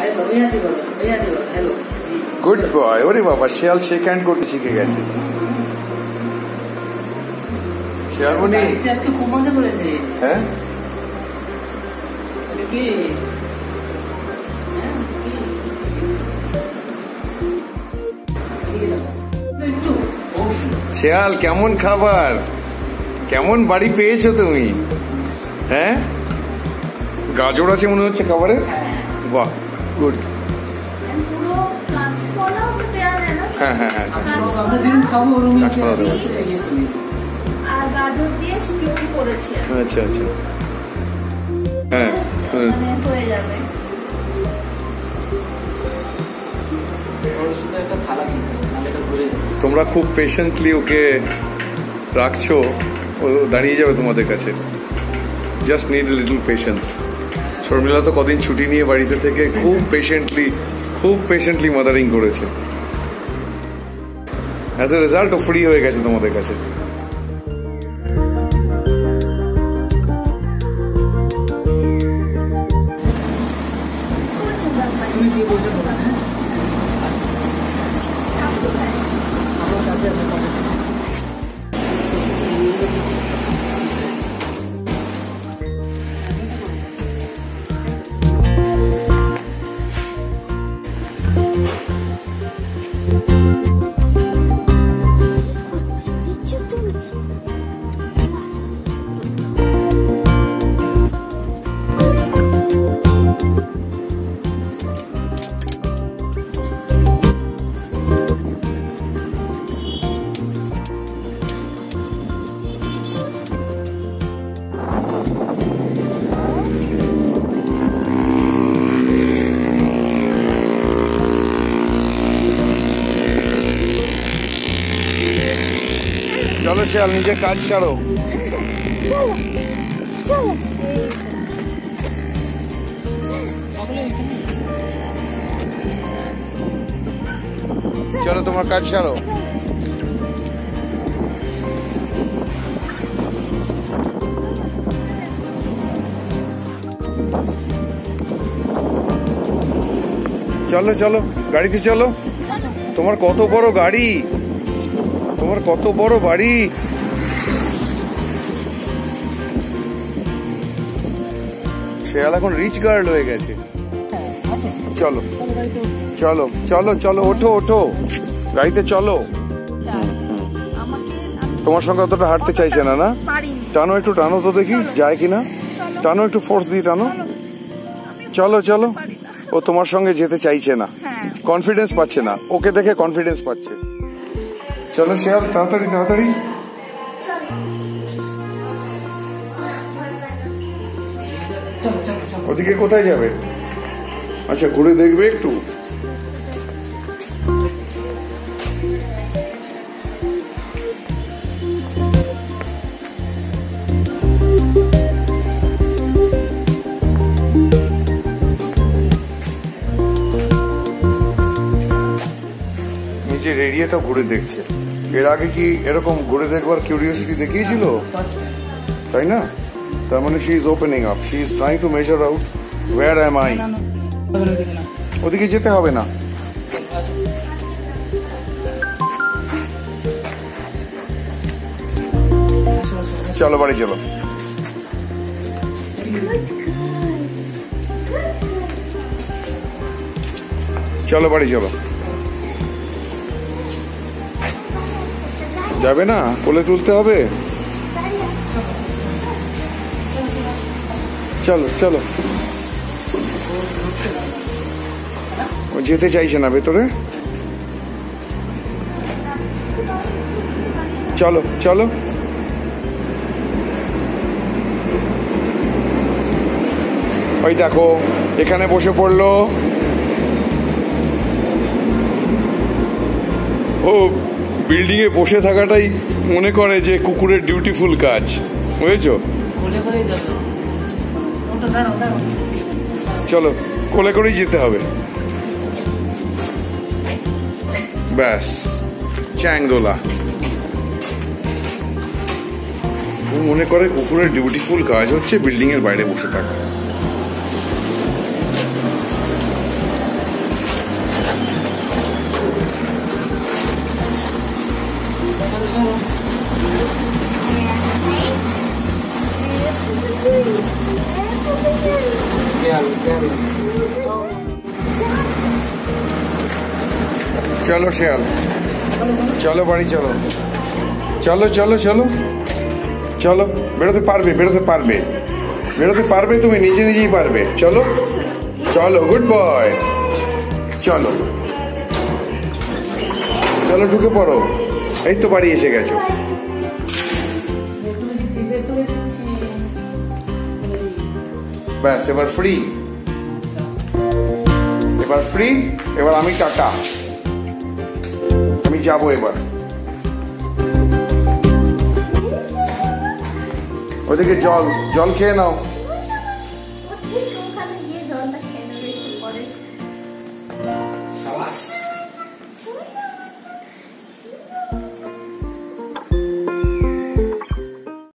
Good boy. ওরে বাবা, শিয়াল শেক হ্যান্ড করতে শিখে গেছে। শিয়ালমণি খুব মজা করেছে। হ্যাঁ, শিয়াল কেমন খাবার, কেমন বাড়ি পেয়েছো তুমি? হ্যাঁ, গাজর আছে মনে হচ্ছে খাবারে। বাহ, গুড। হ্যাঁ হ্যাঁ হ্যাঁ, আচ্ছা আচ্ছা, হ্যাঁ হয়ে যাবে। তোমরা খুব পেশেন্টলি ওকে রাখছো, ও দাঁড়িয়ে যাবে তোমাদের কাছে। Just need little patience. Sharmila তো কদিন ছুটি নিয়ে বাড়িতে থেকে খুব পেশেন্টলি মাদারিং করেছে। অ্যাজ এ রেজাল্ট ও ফ্রি হয়ে গেছে তোমাদের কাছে। চলো শিয়াল, নিজের কাজ ছাড়ো। চলো তোমার কাজ ছাড়ো। চলো চলো, গাড়িতে চলো। তোমার কত বড় গাড়ি, তোমার কত বড় বাড়ি। শিয়াল এখন রিচ গার্ল হয়ে গেছে। চলো চলো চলো চলো, ওঠো ওঠো, গাড়িতে চলো। তোমার সঙ্গে অতটা হাঁটতে চাইছে না, না? টানো, একটু টানো তো দেখি যায় কিনা। টানো, একটু ফোর্স দিয়ে টানো। চলো চলো, ও তোমার সঙ্গে যেতে চাইছে না, কনফিডেন্স পাচ্ছে না। ওকে দেখে কনফিডেন্স পাচ্ছে। চলো শিয়াল, তাড়াতাড়ি তাড়াতাড়ি। ওদিকে কোথায় যাবে? আচ্ছা, ঘুরে দেখবে একটু। নিজের এরিয়াটা ঘুরে দেখছে। এর আগে কি এরকম ঘুরে দেখবার কিউরিওসিটি দেখিয়েছিল? তাই না? তার মানে she is opening up, she is trying to measure out where am I. ওদিকে যেতে হবে না। চলো বাড়ি চলো। চলো বাড়ি চলো। যাবে না? কোলে তুলতে হবে। চলো চলো। ও যেতে চাইছে না ভেতরে। চলো চলো। ওই দেখো, এখানে বসে পড়লো। ও বিল্ডিং এ বসে থাকাটাই মনে করে যে কুকুরের ডিউটিফুল কাজ, বুঝেছো? চলো, কোলে করেই যেতে হবে। ব্যাস, চ্যাংদোলা। ও মনে করে কুকুরের ডিউটিফুল কাজ হচ্ছে বিল্ডিং এর বাইরে বসে থাকা। চলো শেয়াল, চলো বাড়ি চলো, চলো চলো চলো চলো। বেরোতে পারবে, বেরোতে পারবে, বেরোতে পারবে, তুমি নিজে নিজেই পারবে। চলো চলো, গুড বয়। চলো চলো, ঢুকে পড়ো। এই তো বাড়ি এসে গেছো। ব্যাস, এবার ফ্রি, এবার ফ্রি। এবার আমি টাটা, আমি যাবো এবার। ওদিকে জল, জল খেয়ে নাও।